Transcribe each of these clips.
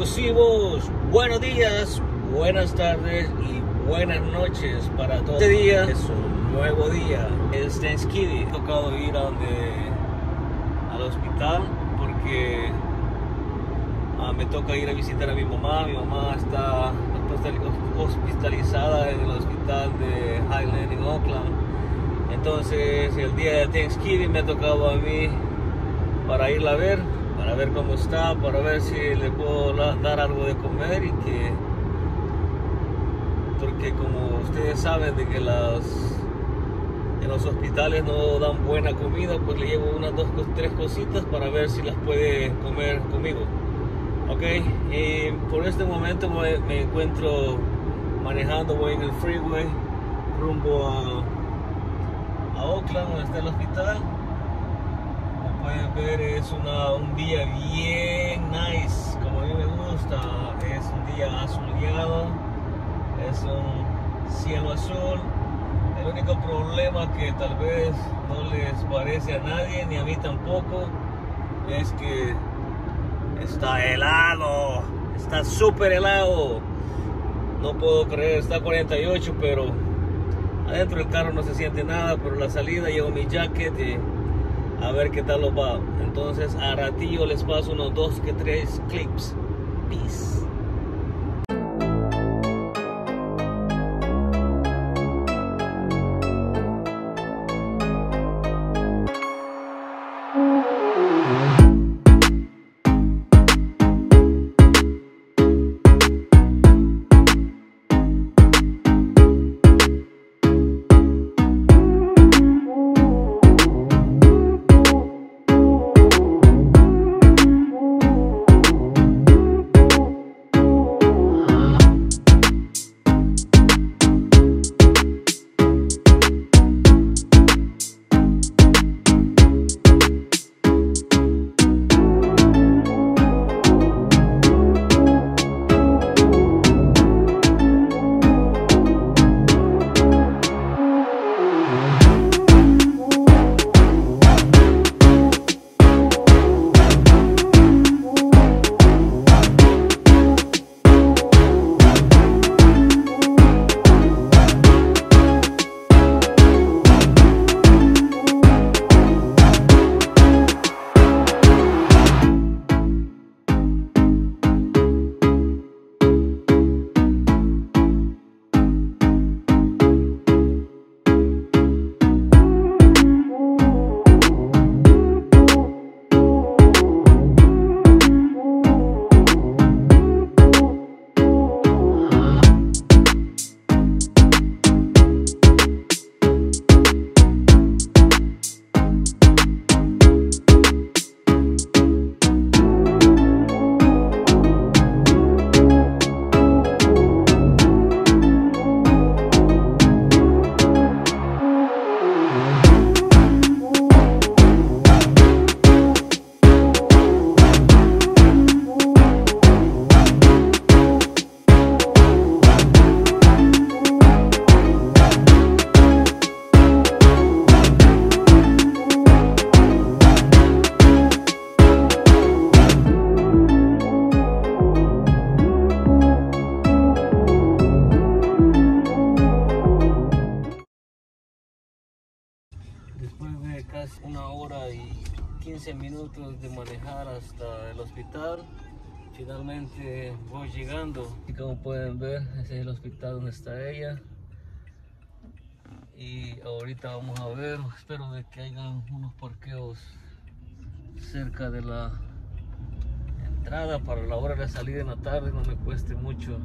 explosivos. Buenos días, buenas tardes y buenas noches para todos. Este día es un nuevo día, es Thanksgiving. Me ha tocado ir al hospital porque me toca ir a visitar a mi mamá. Mi mamá está hospitalizada en el hospital de Highland en Oakland. Entonces el día de Thanksgiving me ha tocado a mí para irla a ver, para ver cómo está, para ver si le puedo dar algo de comer, porque como ustedes saben de que en los hospitales no dan buena comida, pues le llevo unas 2 o 3 cositas para ver si las puede comer conmigo. Ok, y por este momento me encuentro manejando, voy en el freeway rumbo a Oakland, donde está el hospital. Como pueden ver, es un día bien nice, como a mí me gusta. Es un día soleado, es un cielo azul. El único problema que tal vez no les parece a nadie, ni a mí tampoco, es que está helado, está súper helado. No puedo creer, está 48, pero adentro del carro no se siente nada. Pero la salida llevo mi jacket y a ver qué tal lo va. Entonces a ratillo les paso unos 2 que 3 clips. Peace. Después de casi 1 hora y 15 minutos de manejar hasta el hospital, finalmente voy llegando. Y como pueden ver, ese es el hospital donde está ella. Y ahorita vamos a ver, espero de que hayan unos parqueos cerca de la entrada para la hora de salir en la tarde, no me cueste mucho.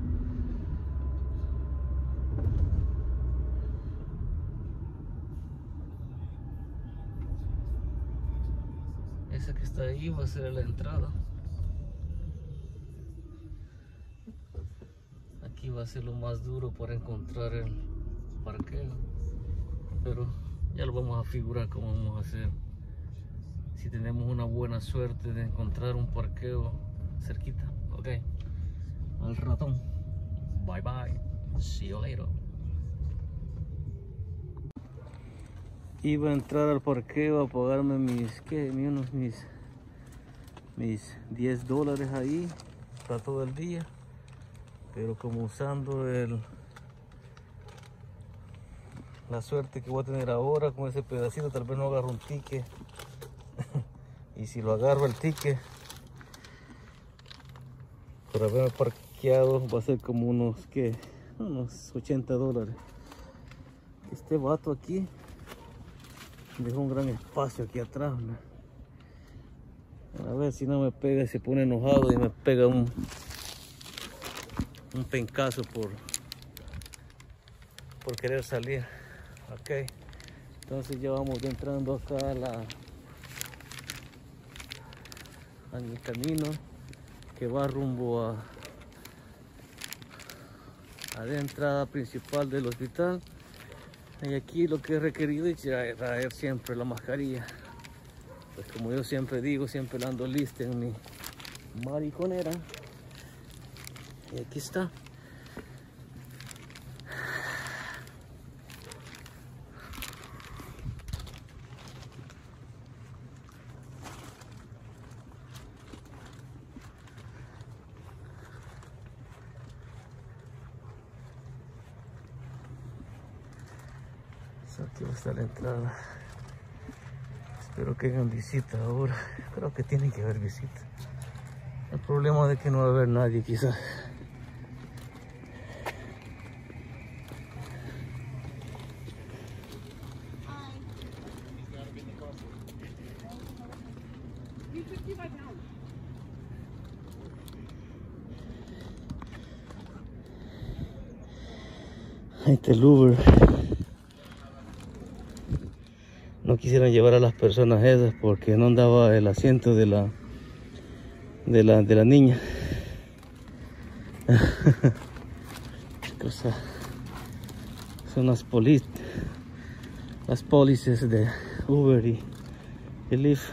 Esa que está ahí va a ser la entrada. Aquí va a ser lo más duro para encontrar el parqueo, pero ya lo vamos a figurar cómo vamos a hacer. Si tenemos una buena suerte de encontrar un parqueo cerquita. Ok, al ratón. Bye bye, see you later. Iba a entrar al parqueo a pagarme mis $10 ahí para todo el día, pero como usando la suerte que voy a tener ahora con ese pedacito, tal vez no agarro un ticket. Y si lo agarro el ticket por haberme parqueado, va a ser como unos $80. Este vato aquí dejó un gran espacio aquí atrás, ¿no? A ver si no me pega y se pone enojado y me pega un pencazo por querer salir. Ok, entonces ya vamos entrando acá a mi camino que va rumbo a la entrada principal del hospital. Y aquí lo que he requerido es traer siempre la mascarilla. Pues como yo siempre digo, siempre la ando lista en mi mariconera. Y aquí está. Aquí va a estar la entrada. Espero que hagan visita ahora. Creo que tiene que haber visita. El problema es que no va a haber nadie quizás. Ahí está el Uber. No quisieran llevar a las personas esas porque no andaba el asiento de la niña. Cosa, son las pólices de Uber y Lyft.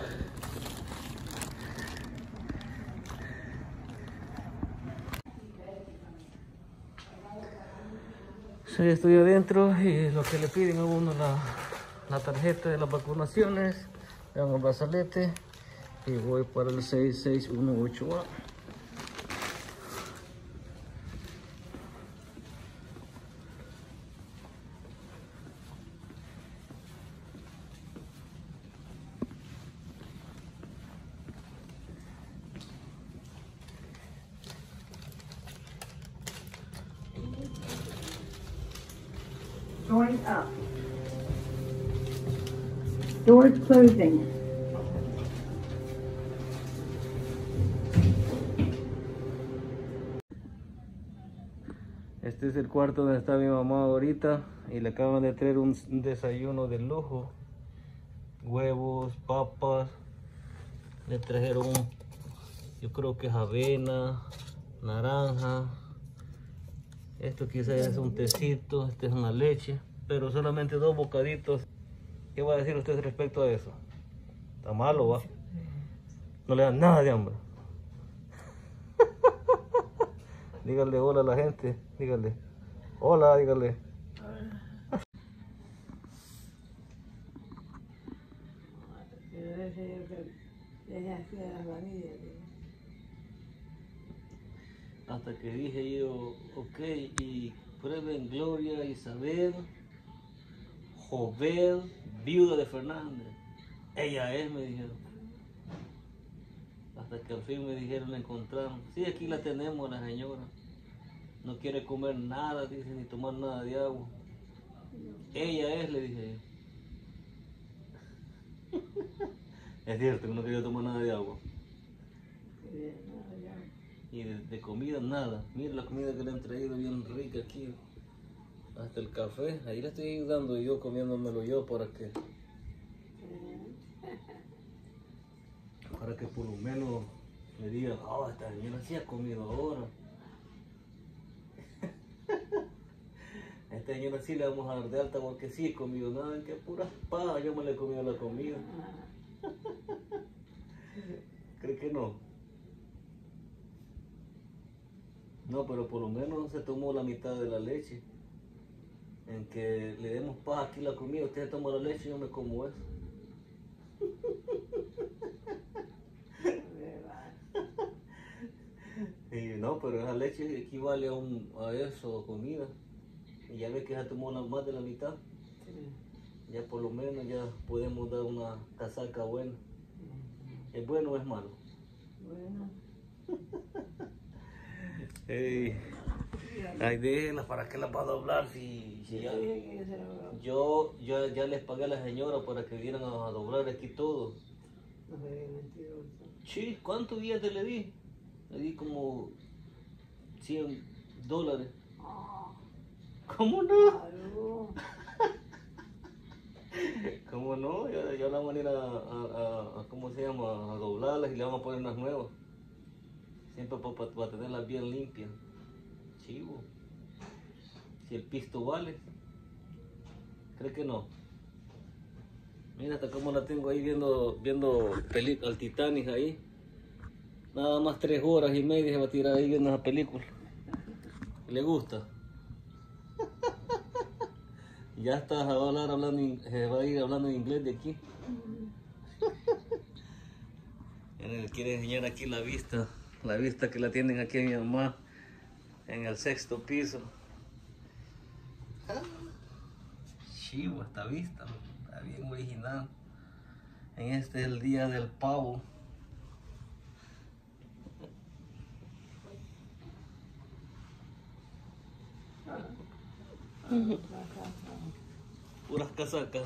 Sí, estoy adentro y lo que le piden a uno la tarjeta de las vacunaciones, le dan el brazalete y voy para el 6618A. Going up. Doors closing. Este es el cuarto donde está mi mamá ahorita y le acaban de traer un desayuno de lujo. Huevos, papas, le trajeron, yo creo que es avena, naranja. Esto quizás es un tecito, este es una leche, pero solamente 2 bocaditos. ¿Qué va a decir usted respecto a eso? ¿Está malo, va? No le dan nada de hambre. Dígale hola a la gente, dígale. Hola, dígale. Hasta que dije yo, ok, y prueben Gloria Isabel Jovel, viuda de Fernández. Ella es, me dijeron. Hasta que al fin me dijeron, la encontraron. Sí, aquí la tenemos, la señora. No quiere comer nada, dice, ni tomar nada de agua. Ella es, le dije yo. Es cierto que no quería tomar nada de agua. Y de comida nada. Mira la comida que le han traído bien rica aquí. Hasta el café. Ahí le estoy ayudando yo, comiéndomelo yo para que por lo menos me digan, oh, esta señora sí ha comido ahora. A esta señora sí le vamos a dar de alta porque sí he comido nada, en que pura paja yo me le he comido la comida. ¿Cree que no? No, pero por lo menos se tomó la mitad de la leche. En que le demos paja aquí la comida, usted se toma la leche y yo me como eso. No, pero esa leche equivale a eso, comida. Y ya ves que ya tomó más de la mitad. Sí. Ya por lo menos ya podemos dar una casaca buena. ¿Es bueno o es malo? Bueno. Ey, ay, déjenlas, ¿para qué las va a doblar? Si ya, yo ya les pagué a la señora para que vinieran a doblar aquí todo. No soy mentiroso. Sí, ¿cuántos días te le di? Le di como $100. ¿Cómo no? Claro. ¿Cómo no? Ya la van a ir a ¿cómo se llama? A doblarlas y le vamos a poner unas nuevas. Siempre para tenerlas bien limpias. Chivo. Si el pisto vale. ¿Crees que no? Mira hasta cómo la tengo ahí viendo al Titanic ahí. Nada más 3 horas y media se va a tirar ahí viendo esa película. ¿Le gusta? Ya está, se va a ir hablando en inglés de aquí. Quiere enseñar aquí la vista que la tienen aquí a mi mamá en el 6º piso. Chivo esta vista, está bien original. Este es el día del pavo. Puras casacas.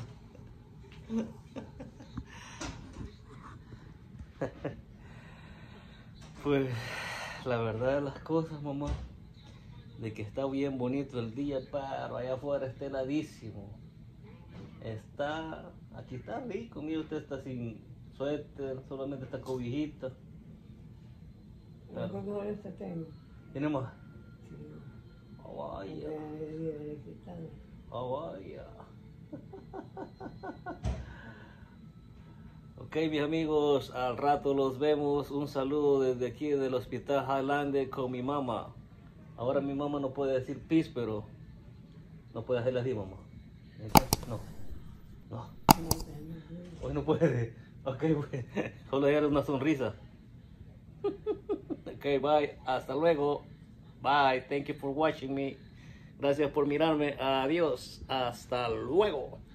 Pues la verdad de las cosas, mamá, de que está bien bonito el día, pero allá afuera está heladísimo. Aquí está rico, mira, usted está sin suéter, solamente está cobijita. ¿Cuántos dólares te tengo? ¿Tiene más? Sí. Oh, vaya. Le quitan. Oh, vaya. Ok, mis amigos, al rato los vemos. Un saludo desde aquí del Hospital Highlander con mi mamá. Ahora mi mamá no puede decir peace, pero no puede hacerle así, mamá. No. Hoy no puede. Ok, pues, solo era una sonrisa. Ok, bye. Hasta luego. Bye. Thank you for watching me. Gracias por mirarme. Adiós. Hasta luego.